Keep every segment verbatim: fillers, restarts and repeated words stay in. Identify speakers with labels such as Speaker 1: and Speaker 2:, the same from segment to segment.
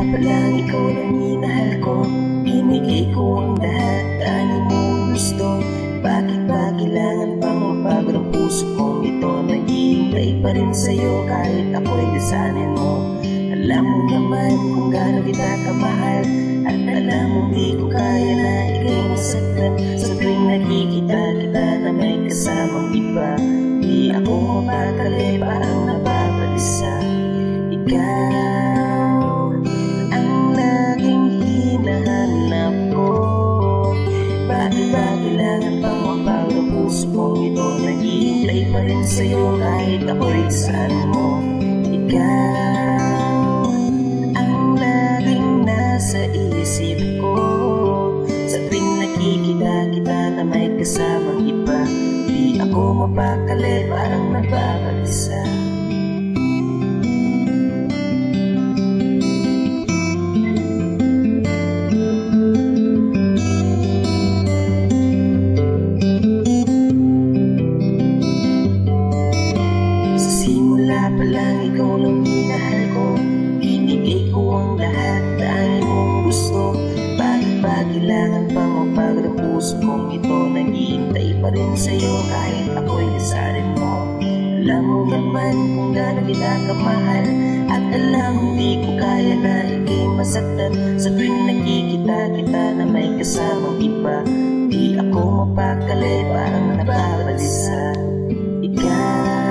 Speaker 1: pa lang ikaw lang minahal ko. Binigay ko ang lahat, ano mong gusto. Bakit ba kailangan pang mabago ng puso kong ito? Naghihintay pa rin sa'yo kahit ako'y lisanin mo. Alam mo naman kung gaano kita kamahal, at alam mo di ko kaya na ika'y masaktan. Sa tuwing nakikita kita na may kasamang iba, di ako mapakali, parang nababalisa. Ikaw ang laging hinahanap ko. Bakit ba kailangan pang mabago ng puso kong ito? Naghihintay pa rin sa'yo kahit ako'y saan mo. Ikaw ang laging nasa isip ko. Sa tuwing nakikita kita na may kasamang iba, di ako mapakali, parang nababalisa. Pa lang ikaw lang minahal ko. Binigay ko ang lahat, dahil mong gusto. Bakit ba kailangan pang mabago ng puso kong ito? Naghihintay pa rin sa'yo kahit ako'y lisanin mo. Alam mo naman kung gaano kita kamahal, at alam mo di ko kaya na ika'y masaktan. Sa tuwing nakikita kita na may kasamang iba, di ako mapakali, parang nababalisa. Ikaw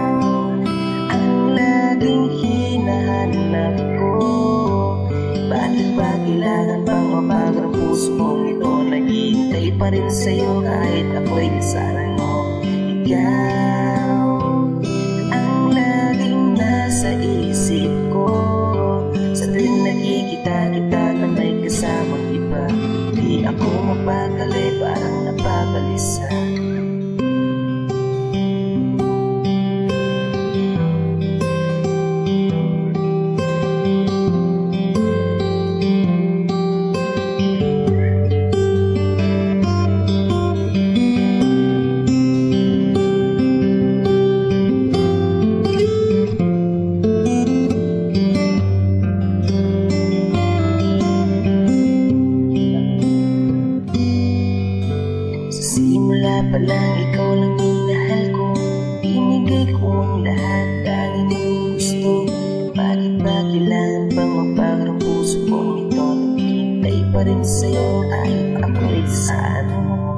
Speaker 1: laging hinahanap ko. Bakit ba kailangan pang mabago ng puso kong ito? Naghihintay pa rin sa'yo kahit ako'y lisanan mo. Ikaw ang laging nasa isip ko. Sa tuwing nakikita kita na may kasamang iba, di ako mapakali, parang nababalisa. Simula pa lang ikaw lang minahal ko. Binigay ko ang lahat, dahil mong gusto. Bakit ba kailangan pang mabago ng puso kong ito? Naghihintay pa rin sa'yo kahit ako'y saan mo.